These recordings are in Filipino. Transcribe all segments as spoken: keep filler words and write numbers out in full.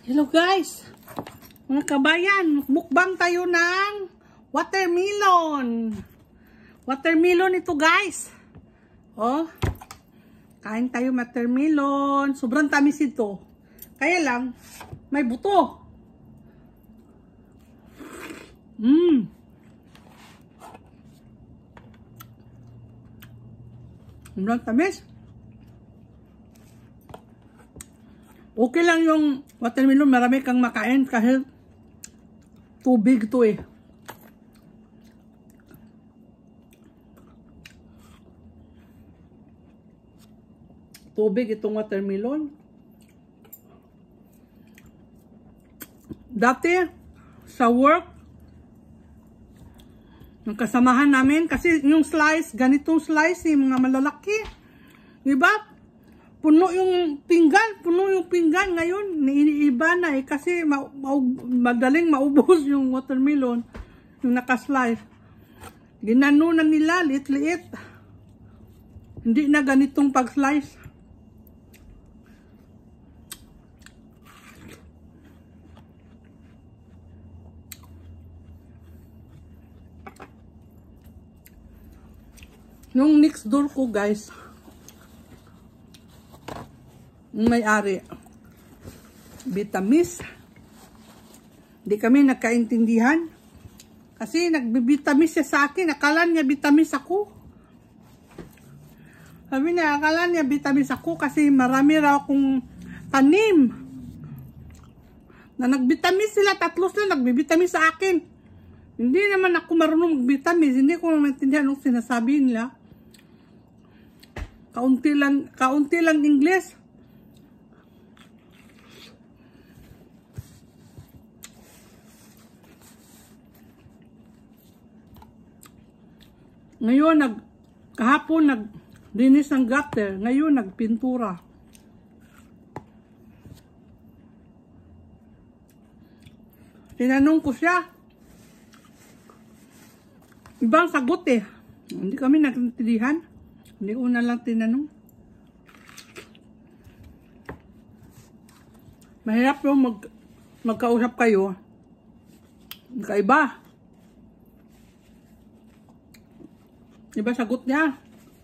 Hello guys, mga kabayan, mukbang tayo ng watermelon. Watermelon ito guys. Oh, kain tayo watermelon. Sobrang tamis ito. Kaya lang, may buto. Mmm. Sobrang tamis. Okay lang yung watermelon, marami kang makain kasi tubig to eh. Tubig itong watermelon. Dati sa work, ng kasamahan namin, kasi yung slice, ganitong slice eh, mga malalaki. Diba? Puno yung pinggan, puno yung pinggan. Ngayon, iniiba na eh. Kasi ma ma madaling maubos yung watermelon. Yung nakaslice. Ginanunan nila, liit-liit. Hindi na ganitong pag-slice. Yung next door ko guys, may-ari, Vitamis. Hindi kami nagkaintindihan. Kasi nagbi-Vitamis siya sa akin. Akala niya Vitamis ako. Sabi niya, akala niya Vitamis ako kasi marami raw akong tanim. Na nag-Vitamis sila, tatlo sila nagbi-Vitamis sa akin. Hindi naman ako marunong mag-Vitamis. Hindi ko maintindihan anong sinasabi nila. Kaunti lang, kaunti lang English. Ngayon, nag, kahapon, nag-dinis ng gutter. Ngayon, nagpintura. Tinanong ko siya. Ibang sagot eh. Hindi kami nagtindihan. Hindi ko na lang tinanong. Mahirap yung mag, magkausap kayo. Magkaiba. Diba sagot niya?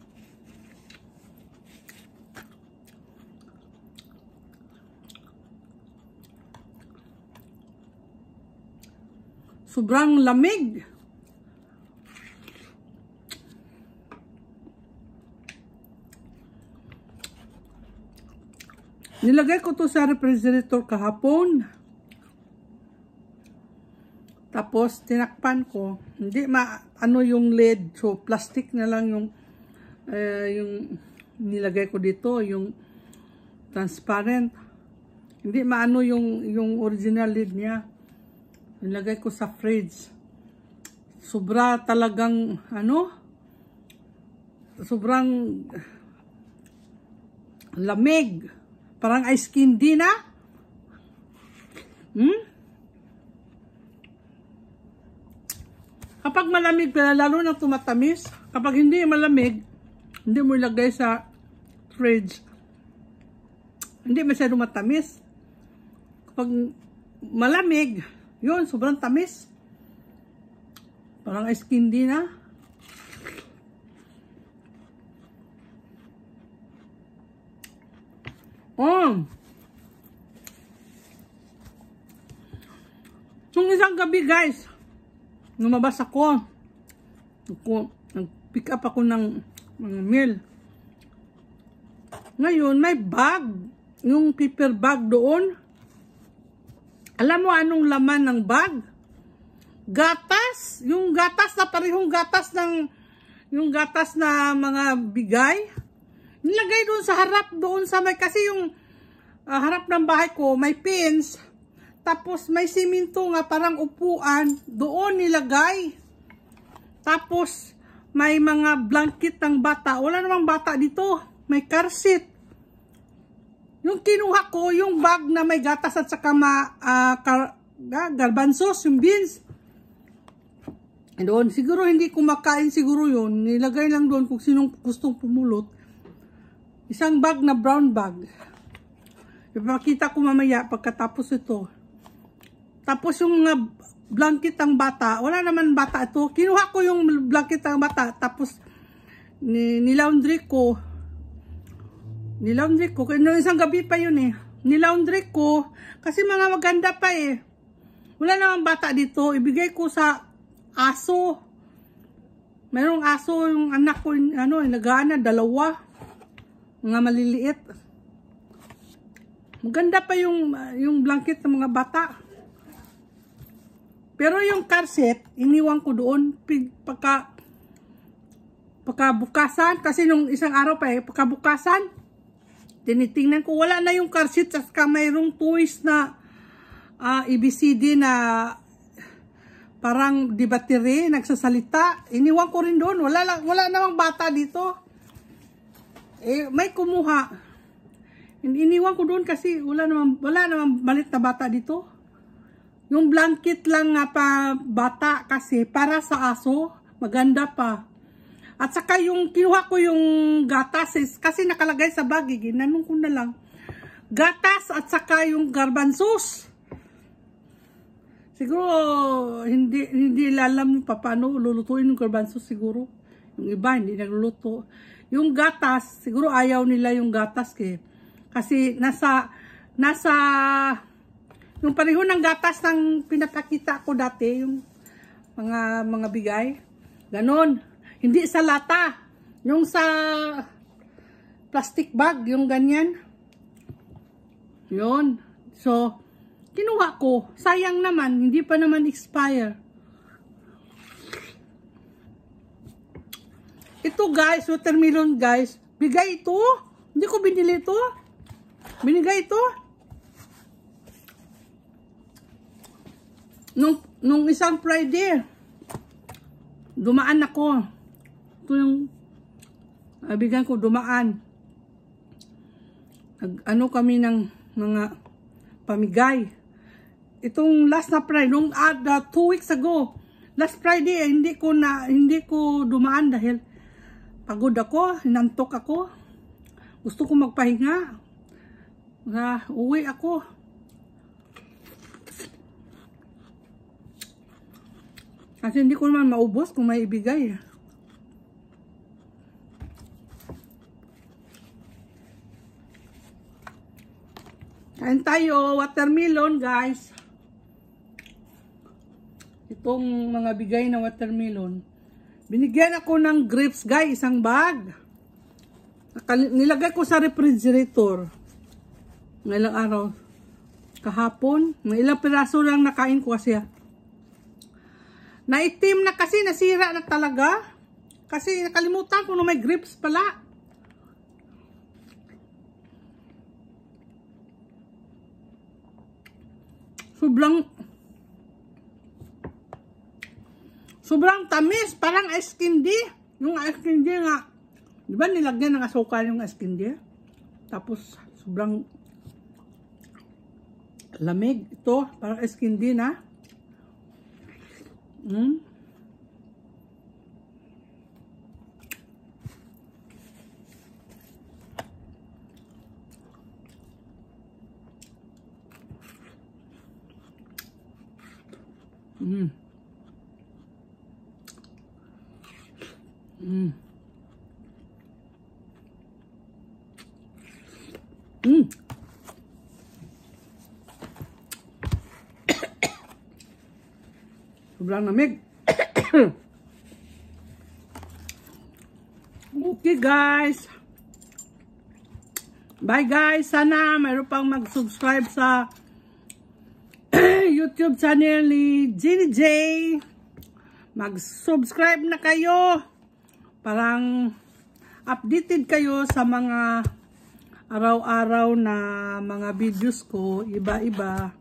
Sobrang lamig. Nilagay ko to sa refrigerator kahapon. Tapos, tinakpan ko. Hindi ma, ano yung lid. So, plastic na lang yung, uh, yung nilagay ko dito. Yung transparent. Hindi maano yung, yung original lid niya. Nilagay ko sa fridge. Sobra talagang, ano? Sobrang lamig. Parang ice candy na. Hmm? Kapag malamig, lalo na tumatamis. Kapag hindi malamig, hindi mo ilagay sa fridge. Hindi masyado matamis. Kapag malamig, yun, sobrang tamis. Parang ice candy na. Oh! Yung isang gabi guys, lumabas ako. Ako, nag-pick up ako ng mga meal. Ngayon, may bag. Yung paper bag doon. Alam mo anong laman ng bag? Gatas. Yung gatas na parehong gatas ng, yung gatas na mga bigay. Nilagay doon sa harap, doon sa may, kasi yung uh, harap ng bahay ko, may pins. Tapos may siminto nga parang upuan, doon nilagay. Tapos may mga blanket ng bata. Wala namang bata dito. May car seat. Yung kinuha ko, yung bag na may gatas at saka ma, uh, kar, uh, garbanzos, yung beans. Doon, siguro hindi kumakain siguro yun. Nilagay lang doon kung sinong gustong pumulot. Isang bag na brown bag. Ipapakita ko mamaya pagkatapos ito. Tapos yung mga blanket ng bata, wala naman bata ito. Kinuha ko yung blanket ng bata, tapos ni nilaundry ko. Nilaundry ko. Kaya isang gabi pa yun eh. Nilaundry ko. Kasi mga maganda pa eh. Wala naman bata dito. Ibigay ko sa aso. Mayroong aso yung anak ko, ano, nagana, dalawa. Mga maliliit. Maganda pa yung, yung blanket ng mga bata. Pero yung car seat, iniwan ko doon. Pagka, pagkabukasan, kasi nung isang araw pa eh, pagkabukasan, tinitingnan ko, wala na yung car seat, at mayroong toys na uh, A B C D na parang di battery, nagsasalita. Iniwan ko rin doon. Wala, wala namang bata dito. Eh, may kumuha. Iniwan ko doon kasi wala namang, wala namang malit na bata dito. Yung blanket lang nga pa bata kasi para sa aso, maganda pa. At saka yung kinuha ko yung gatas kasi nakalagay sa bag, ginanong ko na lang. Gatas at saka yung garbanzos. Siguro hindi hindi alam pa paano lulutuin yung garbanzos siguro. Yung iba hindi nagluluto. Yung gatas, siguro ayaw nila yung gatas eh. Kasi nasa nasa yung pareho ng gatas ng pinapakita ko dati, yung mga mga bigay. Ganon. Hindi sa lata. Yung sa plastic bag, yung ganyan. Yun. So, kinuha ko. Sayang naman, hindi pa naman expire. Ito guys, watermelon guys. Bigay ito. Hindi ko binili ito. Binigay ito. Nung, nung isang Friday, dumaan ako. Ito yung abigan ko, dumaan. Nag, ano kami ng mga pamigay. Itong last na Friday, nung uh, two weeks ago, last Friday, eh, hindi ko na, hindi ko dumaan dahil pagod ako, hinantok ako. Gusto ko magpahinga. Uh, uwi ako. Kasi hindi ko naman maubos kung may ibigay. Kain tayo, watermelon guys. Itong mga bigay na watermelon. Binigyan ako ng grapes guys, isang bag. Nilagay ko sa refrigerator. Ngayong araw. Kahapon. May ilang piraso lang nakain ko kasi. Naitim na kasi, nasira na talaga. Kasi nakalimutan ko na may grapes pala. Sobrang sobrang tamis, parang ice candy. Yung ice candy nga, di ba nilagyan ng asukal yung ice candy? Tapos sobrang lamig ito, parang ice candy na. Mm. Mm. Mm. Mm. Sobrang lamig. Okay guys. Bye guys. Sana mayroon pang mag-subscribe sa YouTube channel ni Jenny J. Mag-subscribe na kayo. Parang updated kayo sa mga araw-araw na mga videos ko. Iba-iba.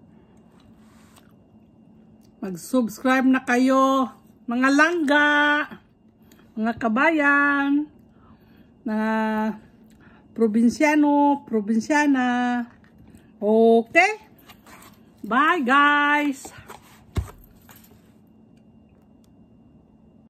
Mag-subscribe na kayo. Mga langga. Mga kabayan. Mga probinsyano, probinsyana. Okay? Bye guys!